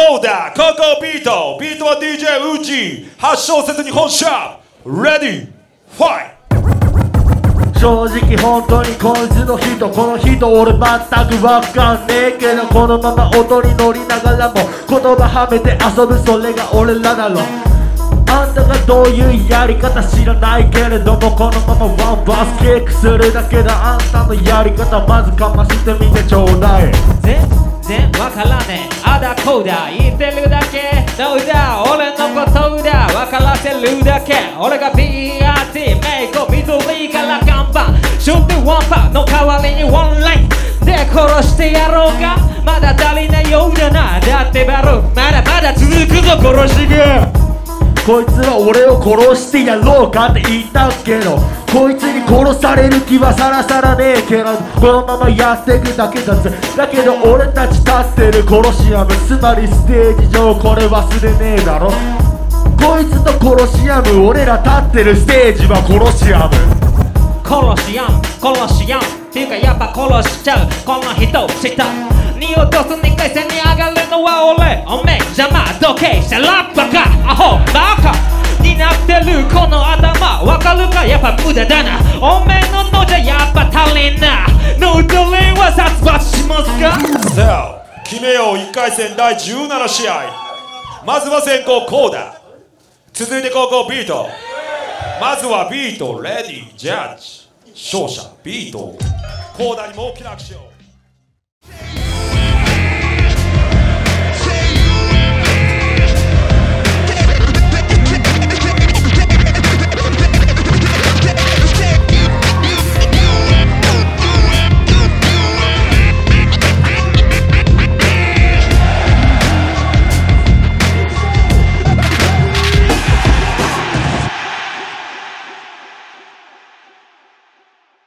コーダココビートビートは DJ ウージ8小節日本シャープレディファイ正直本当にこいつの人この人俺全くわかんねえけどこのまま音に乗りながらも言葉はめて遊ぶそれが俺らだろあんたがどういうやり方知らないけれどもこのままワンバスキックするだけだあんたのやり方まずかましてみてちょうだい全然わからねえあだこうだ言ってるだけどうだ俺のことだわからせるだけ俺が PRT メイク緑から看板シューティワンパの代わりにワンラインで殺してやろうがまだ足りないようだなだってバルまだまだ続くぞ殺しがこいつは俺を殺してやろうかって言ったけどこいつに殺される気はさらさらねえけどこのままやっていくだけだぜだけど俺たち立ってるコロシアムつまりステージ上これ忘れねえだろこいつとコロシアム俺ら立ってるステージはコロシアム殺しやん殺しやんっていうかやっぱ殺しちゃうこの人した2落とす2回戦に上がるのは俺おめえ邪魔時計してラッパかアホバカになってるこの頭わかるかやっぱ無駄だなおめえの脳じゃやっぱ足りんな脳トレは殺伐しますかさあ決めよう1回戦第17試合まずは先攻コーダ続いて後攻ビートまずはビートレディジャッジ勝者ビートコーダにも大きな拍手を